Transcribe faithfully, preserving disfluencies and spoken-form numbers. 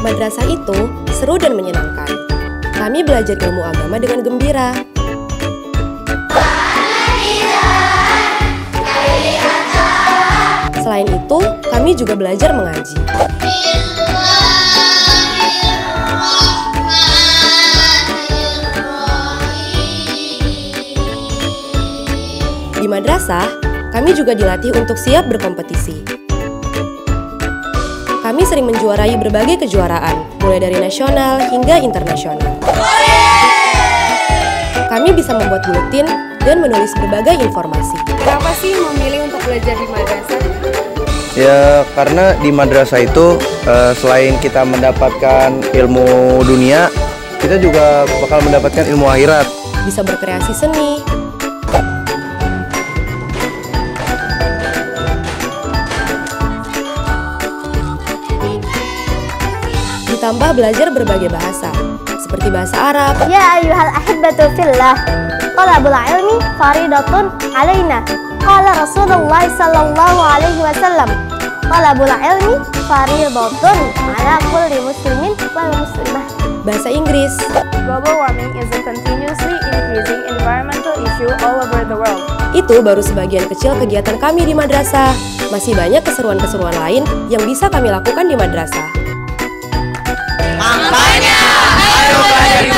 Madrasah itu seru dan menyenangkan. Kami belajar ilmu agama dengan gembira. Selain itu, kami juga belajar mengaji. Di madrasah, kami juga dilatih untuk siap berkompetisi. Kami sering menjuarai berbagai kejuaraan, mulai dari nasional hingga internasional. Kami bisa membuat buletin dan menulis berbagai informasi. Kenapa sih memilih untuk belajar di madrasah? Ya, karena di madrasah itu uh, selain kita mendapatkan ilmu dunia, kita juga bakal mendapatkan ilmu akhirat. Bisa berkreasi seni, ditambah belajar berbagai bahasa, seperti bahasa Arab. Ya ayyuhal ahibbatu fillah, talabul ilmi faridatun alaina. Qala Rasulullah sallallahu alaihi wasallam, talabul ilmi faridatun ala kulli muslimin wal muslimah. Bahasa Inggris. Global warming is a continuously increasing environmental issue all over the world. Itu baru sebagian kecil kegiatan kami di madrasah. Masih banyak keseruan-keseruan lain yang bisa kami lakukan di madrasah. Makanya, ayo belajar